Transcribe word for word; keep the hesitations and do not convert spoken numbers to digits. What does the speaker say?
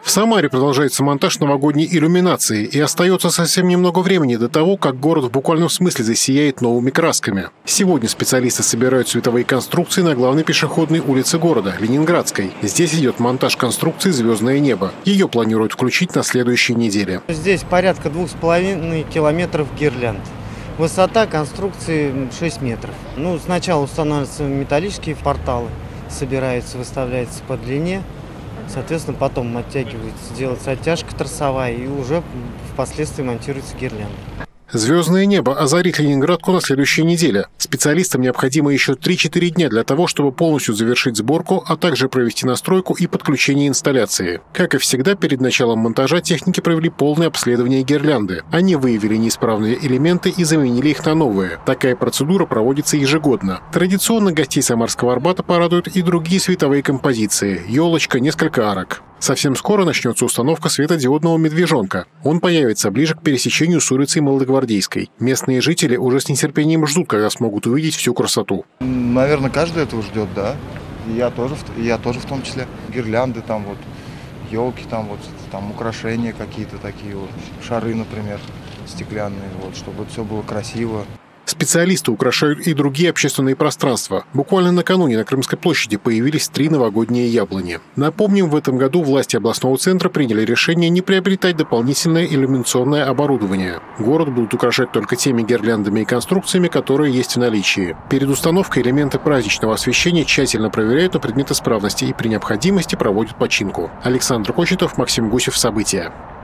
В Самаре продолжается монтаж новогодней иллюминации, и остается совсем немного времени до того, как город в буквальном смысле засияет новыми красками. Сегодня специалисты собирают световые конструкции на главной пешеходной улице города – Ленинградской. Здесь идет монтаж конструкции «Звездное небо». Ее планируют включить на следующей неделе. Здесь порядка двух с половиной километров гирлянд. Высота конструкции шесть метров. Ну, сначала устанавливаются металлические порталы, собираются, выставляются по длине. Соответственно, потом оттягивается, делается оттяжка тросовая, и уже впоследствии монтируется гирлянда. «Звездное небо» озарит Ленинградку на следующей неделе. Специалистам необходимо еще три-четыре дня для того, чтобы полностью завершить сборку, а также провести настройку и подключение инсталляции. Как и всегда, перед началом монтажа техники провели полное обследование гирлянды. Они выявили неисправные элементы и заменили их на новые. Такая процедура проводится ежегодно. Традиционно гостей Самарского Арбата порадуют и другие световые композиции – елочка, несколько арок. Совсем скоро начнется установка светодиодного медвежонка. Он появится ближе к пересечению с улицей Молодогвардейской. Местные жители уже с нетерпением ждут, когда смогут увидеть всю красоту. Наверное, каждый этого ждет, да. Я тоже, я тоже в том числе. Гирлянды, там вот, елки, там вот, там украшения какие-то такие вот, шары, например, стеклянные, вот, чтобы все было красиво. Специалисты украшают и другие общественные пространства. Буквально накануне на Крымской площади появились три новогодние яблони. Напомним, в этом году власти областного центра приняли решение не приобретать дополнительное иллюминационное оборудование. Город будут украшать только теми гирляндами и конструкциями, которые есть в наличии. Перед установкой элементы праздничного освещения тщательно проверяют на предмет исправности и при необходимости проводят починку. Александр Кочетов, Максим Гусев. События.